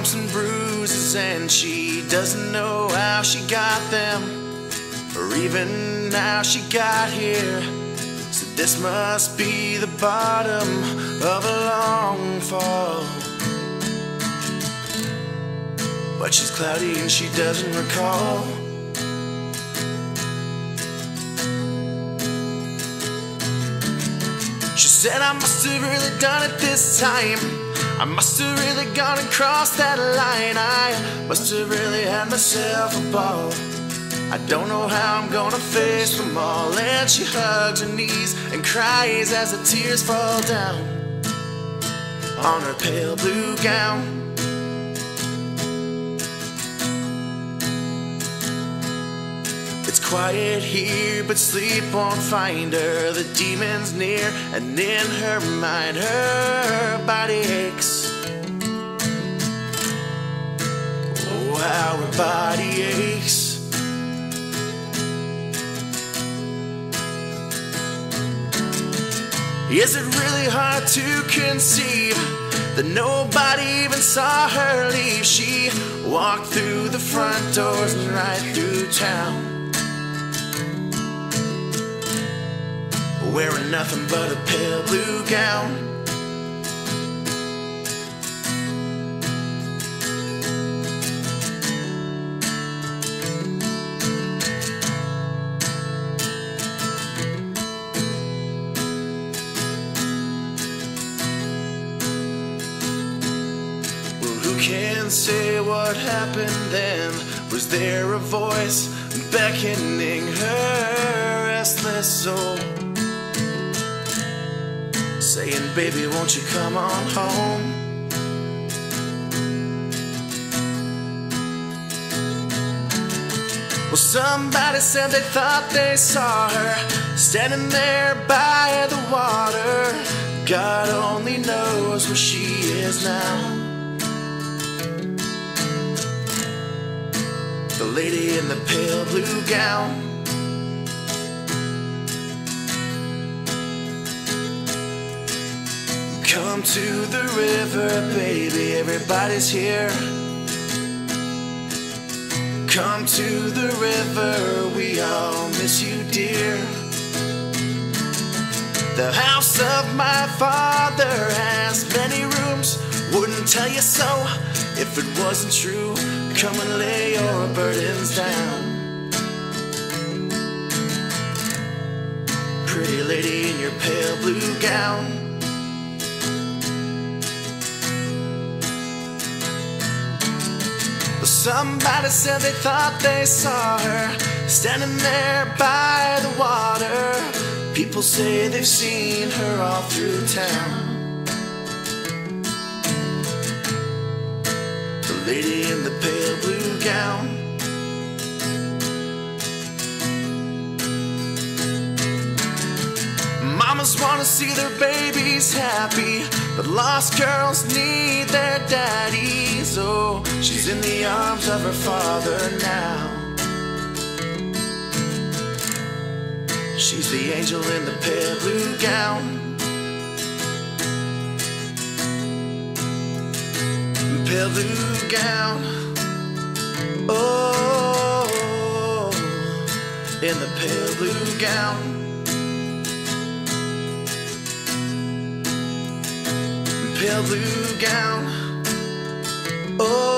bumps and bruises, and she doesn't know how she got them, or even how she got here. So this must be the bottom of a long fall. But she's cloudy and she doesn't recall. She said, I must have really done it this time. I must have really gone across that line. I must have really had myself a ball. I don't know how I'm gonna face them all. And she hugs her knees and cries as the tears fall down on her pale blue gown. It's quiet here, but sleep won't find her. The demon's near, and in her mind, her body aches. Oh, how her body aches. Is it really hard to conceive that nobody even saw her leave? She walked through the front doors and right through town, wearing nothing but a pale blue gown. Well, who can say what happened then? Was there a voice beckoning her restless soul, saying, baby, won't you come on home? Well, somebody said they thought they saw her standing there by the water. God only knows where she is now. The lady in the pale blue gown. Come to the river, baby, everybody's here. Come to the river, we all miss you, dear. The house of my father has many rooms, wouldn't tell you so if it wasn't true. Come and lay your burdens down. Pretty lady in your pale blue gown. Somebody said they thought they saw her standing there by the water. People say they've seen her all through town. The lady in the pale blue gown. Mamas wanna see their babies happy, but lost girls need their daddies. Oh, she's in the arms of her father now. She's the angel in the pale blue gown. Pale blue gown. Oh, in the pale blue gown. Pale blue gown. Oh.